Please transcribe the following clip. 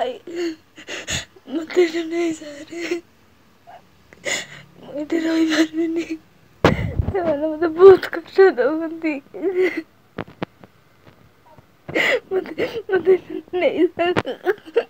ଭାଇ ମତେ ଏଠୁ ନେଇ ସାରେ, ମୁଁ ଏଠି ରହିପାରିବିନି। ସେମାନେ ମତେ ବହୁତ କଷ୍ଟ ଦଉଛନ୍ତି। ମତେ ନେଇ ସାରେ।